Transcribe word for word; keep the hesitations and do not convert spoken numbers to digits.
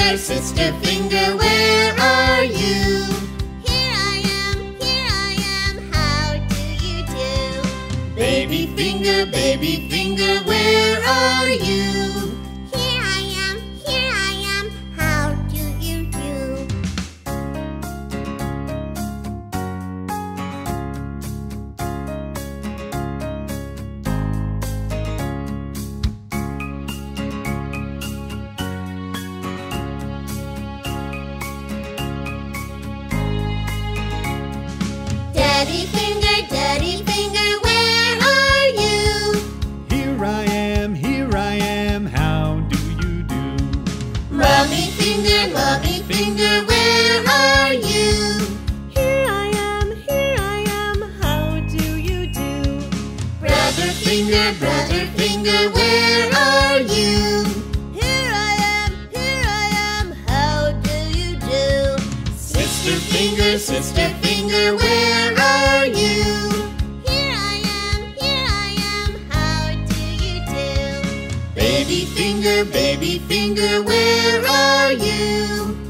finger, sister finger, where are you? Here I am, here I am, how do you do? Baby finger, baby finger, where are you? Here I am, here I am, how do you do? Daddy finger, daddy finger, where are you? Here I am, here I am, how do you do? Mommy finger, mommy finger, where are you? Here I am, here I am, how do you do? Brother finger, brother finger, where are you? Here I am, here I am, how do you do? Sister finger, sister finger, where are you? Here I am, here I am, how do you do? Baby finger, baby finger, where are you?